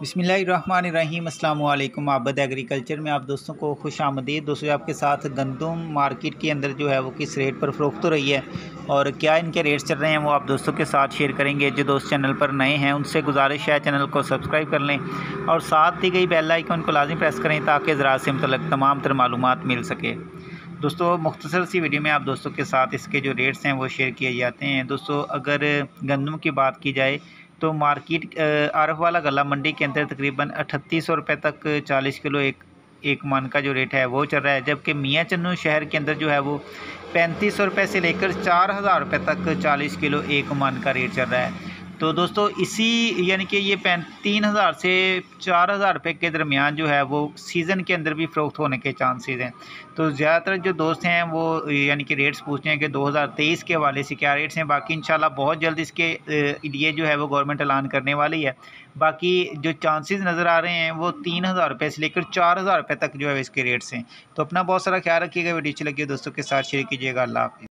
बिस्मिल्लाहिर्रहमानिर्रहीम अस्सलाम वालेकुम। आबद एग्रीकल्चर में आप दोस्तों को खुश आमदीद। दोस्तों आपके साथ गंदम मार्केट के अंदर जो है वो किस रेट पर फ़रोख्त हो रही है और क्या इनके रेट्स चल रहे हैं वो आप दोस्तों के साथ शेयर करेंगे। जो दोस्त चैनल पर नए हैं उनसे गुजारिश है चैनल को सब्सक्राइब कर लें और साथ दी गई बेल आइकन को लाजिम प्रेस करें ताकि ज़राअत से मुतल्लिक़ तमाम तर मालूमात मिल सके। दोस्तों मुख्तसर सी वीडियो में आप दोस्तों के साथ इसके जो रेट्स हैं वो शेयर किए जाते हैं। दोस्तों अगर गंदम की बात की जाए तो मार्केट आरफ वाला गला मंडी के अंदर तकरीबन 3800 रुपये तक 40 किलो एक मन का जो रेट है वो चल रहा है, जबकि मियाँ चन्नू शहर के अंदर जो है वो 3500 रुपये से लेकर 4000 रुपये तक 40 किलो एक मन का रेट चल रहा है। तो दोस्तों इसी यानी कि ये 3000 से 4000 रुपये के दरमियान जो है वो सीज़न के अंदर भी फ़रोख्त होने के चांसेस हैं। तो ज़्यादातर जो दोस्त हैं वो यानी कि रेट्स पूछते हैं कि 2023 के हवाले से क्या रेट्स हैं। बाकी इंशाल्लाह बहुत जल्द इसके लिए जो है वो गवर्नमेंट ऐलान करने वाली है। बाकी जो चांसेस नज़र आ रहे हैं वो 3000 रुपये से लेकर 4000 रुपये तक जो है इसके रेट्स हैं। तो अपना बहुत सारा ख्याल रखिएगा। वीडियो अच्छी लगी दोस्तों के साथ शेयर कीजिएगा। अल्लाह हाफ़िज़।